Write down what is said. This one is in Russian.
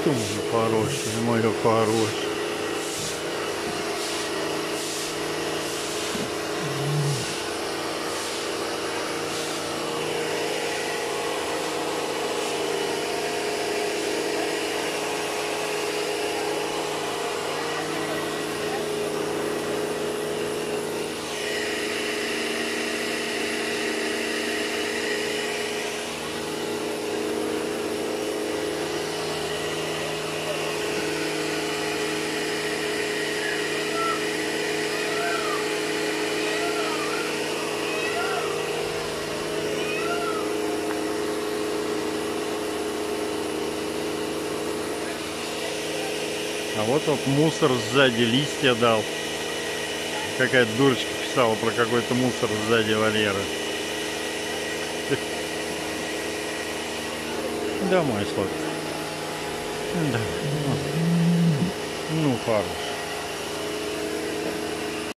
Ты мой хороший, моя хорошая. А вот мусор сзади, листья дал. Какая-то дурочка писала про какой-то мусор сзади Валеры. Домой, сладкий. Да. Ну, хорош.